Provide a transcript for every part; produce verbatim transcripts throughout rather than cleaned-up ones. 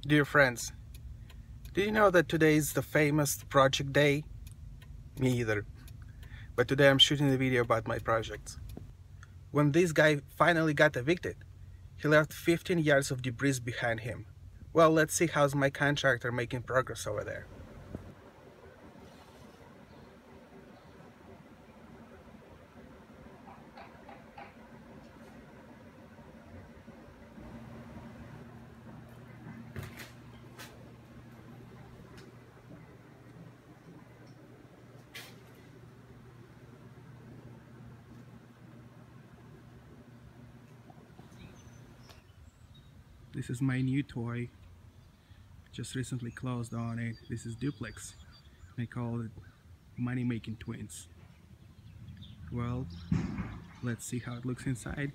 Dear friends, do you know that today is the famous project day? Me either. But today I'm shooting a video about my projects. When this guy finally got evicted, he left fifteen yards of debris behind him. Well, let's see how's my contractor making progress over there. This is my new toy. Just recently closed on it. This is Duplex. I call it Money Making Twins. Well, let's see how it looks inside.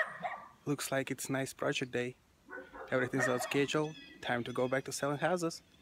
Looks like it's nice project day. Everything's on schedule. Time to go back to selling houses.